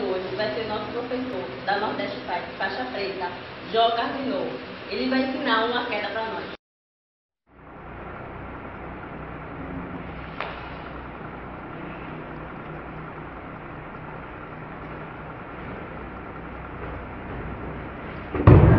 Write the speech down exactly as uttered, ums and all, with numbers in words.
hoje vai ser nosso professor da Nordeste Fight, faixa preta, Jó Carminô. Ele vai ensinar uma queda para nós. Thank